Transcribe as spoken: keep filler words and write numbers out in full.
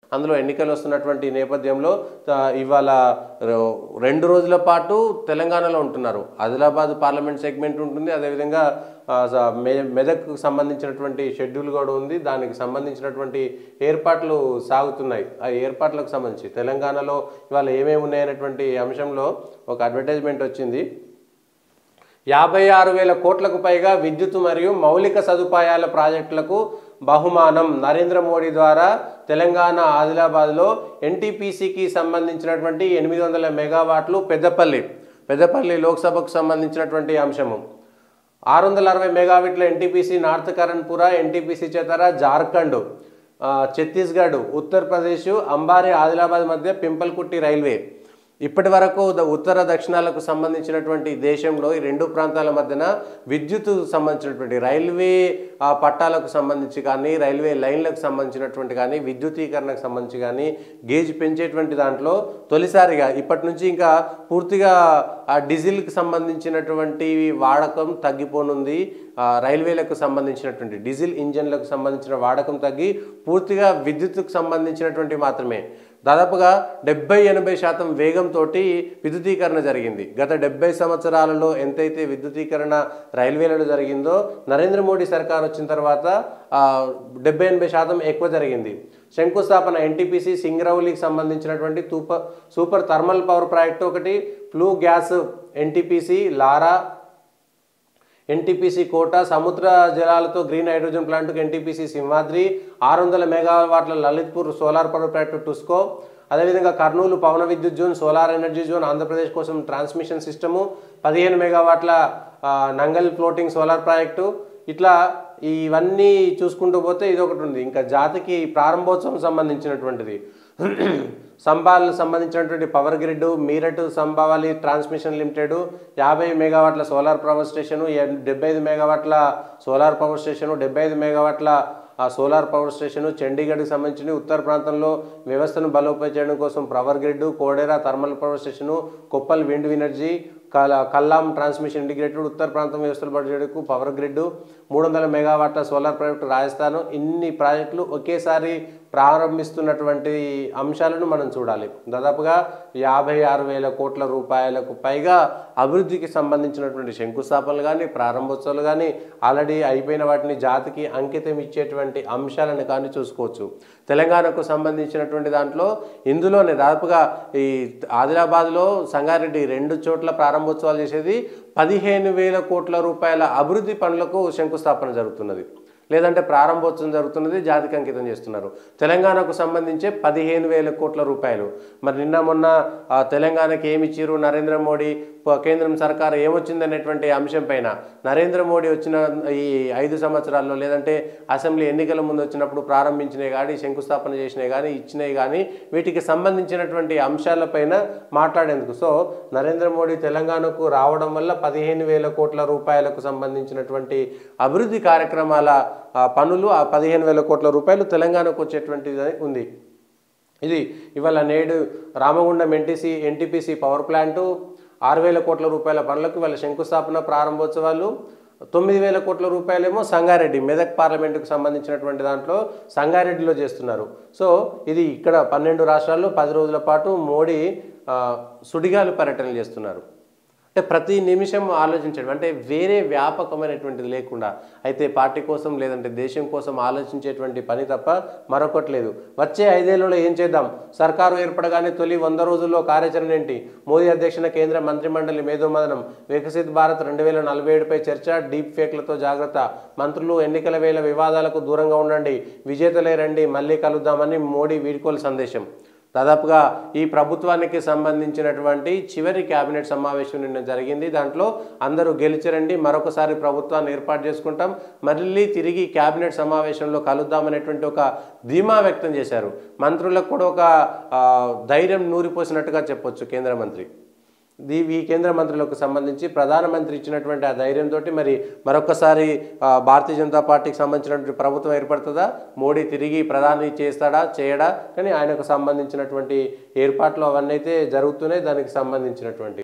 అందులో ఎన్నికలు వస్తున్నటువంటి నేపథ్యంలో ఇవాళ రెండు రోజుల పాటు తెలంగాణలో ఉంటున్నారు. ఆదిలాబాద్ పార్లమెంట్ సెగ్మెంట్ ఉంటుంది, అదేవిధంగా మెదక్కు సంబంధించినటువంటి షెడ్యూల్ కూడా ఉంది. దానికి సంబంధించినటువంటి ఏర్పాట్లు సాగుతున్నాయి. ఆ ఏర్పాట్లకు సంబంధించి తెలంగాణలో ఇవాళ ఏమేమి ఉన్నాయనేటువంటి అంశంలో ఒక అడ్వర్టైజ్మెంట్ వచ్చింది. యాభై ఆరు వేల కోట్లకు పైగా విద్యుత్ మరియు మౌలిక సదుపాయాల ప్రాజెక్టులకు బహుమానం. నరేంద్ర మోడీ ద్వారా తెలంగాణ ఆదిలాబాద్లో ఎన్టీపీసీకి సంబంధించినటువంటి ఎనిమిది వందల మెగావాట్లు పెద్దపల్లి పెద్దపల్లి లోక్సభకు సంబంధించినటువంటి అంశము. ఆరు వందల అరవై మెగావాట్ల NTPC north కరణ్పుర, NTPC చేతర Jharkhand, Chhattisgarh, Uttar Pradesh, అంబారీ Adilabad మధ్య పింపల్కుట్టి రైల్వే. ఇప్పటి వరకు ఉత్తర దక్షిణాలకు సంబంధించినటువంటి దేశంలో ఈ రెండు ప్రాంతాల మధ్యన విద్యుత్ సంబంధించినటువంటి రైల్వే పట్టాలకు సంబంధించి కానీ, రైల్వే లైన్లకు సంబంధించినటువంటి కానీ, విద్యుతీకరణకు సంబంధించి కానీ గేజ్ పెంచేటువంటి దాంట్లో తొలిసారిగా ఇప్పటి నుంచి ఇంకా పూర్తిగా ఆ డీజిల్కి సంబంధించినటువంటి వాడకం తగ్గిపోనుంది. రైల్వేలకు సంబంధించినటువంటి డీజిల్ ఇంజన్లకు సంబంధించిన వాడకం తగ్గి పూర్తిగా విద్యుత్కు సంబంధించినటువంటి మాత్రమే. దాదాపుగా డెబ్బై ఎనభై శాతం వేగంతో విద్యుతీకరణ జరిగింది. గత డెబ్బై సంవత్సరాలలో ఎంతైతే విద్యుతీకరణ రైల్వేలలో జరిగిందో నరేంద్ర మోడీ సర్కార్ వచ్చిన తర్వాత డెబ్బై ఎనభై శాతం ఎక్కువ జరిగింది. శంకుస్థాపన ఎన్టీపీసీ సింగరౌలికి సంబంధించినటువంటి super super thermal power project ఒకటి, ఫ్లూ గ్యాస్ ఎన్టీపీసీ లారా, ఎన్టీపీసీ కోట, సముద్ర జలాలతో గ్రీన్ హైడ్రోజన్ ప్లాంట్కు ఎన్టీపీసీ సింహాద్రి, ఆరు వందల మెగావాట్ల లలిత్పూర్ సోలార్ పవర్ ప్రాజెక్టు టుస్కో, అదేవిధంగా కర్నూలు పవన విద్యుత్ zone, solar energy zone Andhra Pradesh కోసం ట్రాన్స్మిషన్ సిస్టము, పదిహేను మెగావాట్ల నంగల్ ఫ్లోటింగ్ సోలార్ ప్రాజెక్టు. ఇట్లా ఇవన్నీ చూసుకుంటూ పోతే ఇది ఒకటి ఉంది. ఇంకా జాతికి ప్రారంభోత్సవం సంబంధించినటువంటిది సంబాల్ సంబంధించినటువంటి power grid, Meerut Simbhaoli transmission limited, యాభై మెగావాట్ల సోలార్ పవర్ స్టేషను, డెబ్బై ఐదు మెగావాట్ల సోలార్ పవర్ స్టేషను, డెబ్బై ఐదు మెగావాట్ల సోలార్ పవర్ స్టేషను, చండీగఢ్కి సంబంధించిన ఉత్తర ప్రాంతంలో వ్యవస్థను బలోపేతం చేయడం కోసం power grid, Koderma thermal power station, Koppal wind energy, కల్ కల్లాం ట్రాన్స్మిషన్ ఇంటిగ్రేటెడ్, ఉత్తర ప్రాంతం వ్యవస్థలు బడ్జెట్కు పవర్ గ్రిడ్, మూడు వందల మెగావాట్ల సోలార్ ప్రాజెక్టు రాజస్థాన్. ఇన్ని ప్రాజెక్టులు ఒకేసారి ప్రారంభిస్తున్నటువంటి అంశాలను మనం చూడాలి. దాదాపుగా యాభై ఆరు వేల కోట్ల రూపాయలకు పైగా అభివృద్ధికి సంబంధించినటువంటి శంకుస్థాపనలు కానీ, ప్రారంభోత్సవాలు కానీ, ఆల్రెడీ అయిపోయిన వాటిని జాతికి అంకితం ఇచ్చేటువంటి అంశాలను కానీ చూసుకోవచ్చు. తెలంగాణకు సంబంధించినటువంటి దాంట్లో ఇందులోనే దాదాపుగా ఈ ఆదిలాబాద్లో సంగారెడ్డి రెండు చోట్ల ప్రారంభోత్సవాలు చేసేది పదిహేను వేల కోట్ల రూపాయల అభివృద్ధి పనులకు శంకుస్థాపన జరుగుతున్నది, లేదంటే ప్రారంభోత్సవం జరుగుతున్నది, జాతికి అంకితం చేస్తున్నారు. తెలంగాణకు సంబంధించే పదిహేను వేల కోట్ల రూపాయలు. మరి నిన్న మొన్న తెలంగాణకి ఏమి ఇచ్చిరు నరేంద్ర మోడీ, కేంద్రం సర్కారు ఏమొచ్చింది అనేటువంటి అంశం పైన నరేంద్ర మోడీ వచ్చిన ఈ ఐదు సంవత్సరాల్లో, లేదంటే అసెంబ్లీ ఎన్నికల ముందు వచ్చినప్పుడు ప్రారంభించినవి కానీ, శంకుస్థాపన చేసినవి కానీ, ఇచ్చినవి కానీ, వీటికి సంబంధించినటువంటి అంశాలపైన మాట్లాడేందుకు. సో నరేంద్ర మోడీ తెలంగాణకు రావడం వల్ల పదిహేను వేల కోట్ల రూపాయలకు సంబంధించినటువంటి అభివృద్ధి కార్యక్రమాల పనులు, ఆ పదిహేను వేల కోట్ల రూపాయలు తెలంగాణకు వచ్చేటువంటిది ఉంది. ఇది ఇవాళ నేడు Ramagundam NTC NTPC power plant ఆరు వేల కోట్ల రూపాయల పనులకు ఇవాళ శంకుస్థాపన ప్రారంభోత్సవాలు. తొమ్మిది వేల కోట్ల రూపాయలేమో సంగారెడ్డి మెదక్ పార్లమెంటుకు సంబంధించినటువంటి దాంట్లో సంగారెడ్డిలో చేస్తున్నారు. సో ఇది ఇక్కడ పన్నెండు రాష్ట్రాల్లో పది రోజుల పాటు మోడీ సుడిగాలు పర్యటనలు చేస్తున్నారు. అంటే ప్రతి నిమిషం ఆలోచించడం, అంటే వేరే వ్యాపకమైనటువంటిది లేకుండా అయితే పార్టీ కోసం లేదంటే దేశం కోసం ఆలోచించేటువంటి పని తప్ప మరొకటి లేదు. వచ్చే ఐదేళ్లలో ఏం చేద్దాం, సర్కారు ఏర్పడగానే తొలి వంద రోజుల్లో కార్యాచరణ ఏంటి, మోదీ అధ్యక్షన కేంద్ర మంత్రిమండలి మేధోమదనం, వికసిత్ భారత్ రెండు వేల నలభై ఏడుపై చర్చ, డీప్ ఫేక్లతో జాగ్రత్త, మంత్రులు ఎన్నికల వేళ వివాదాలకు దూరంగా ఉండండి, విజేతలే రండి, మళ్ళీ కలుద్దామని మోడీ వీడ్కోలు సందేశం. దాదాపుగా ఈ ప్రభుత్వానికి సంబంధించినటువంటి చివరి కేబినెట్ సమావేశం నిన్న జరిగింది. దాంట్లో అందరూ గెలిచిరండి, మరొకసారి ప్రభుత్వాన్ని ఏర్పాటు చేసుకుంటాం, మళ్ళీ తిరిగి కేబినెట్ సమావేశంలో కలుద్దామనేటువంటి ఒక ధీమా వ్యక్తం చేశారు. మంత్రులకు కూడా ఒక ధైర్యం నూరిపోసినట్టుగా చెప్పొచ్చు కేంద్ర మంత్రి. దీ ఈ కేంద్ర మంత్రులకు సంబంధించి ప్రధానమంత్రి ఇచ్చినటువంటి ఆ ధైర్యంతో మరి మరొకసారి భారతీయ జనతా పార్టీకి సంబంధించినటువంటి ప్రభుత్వం ఏర్పడుతుందా, మోడీ తిరిగి ప్రధాని చేస్తాడా చేయడా, కానీ ఆయనకు సంబంధించినటువంటి ఏర్పాట్లు అవన్నీ అయితే జరుగుతున్నాయి. దానికి సంబంధించినటువంటి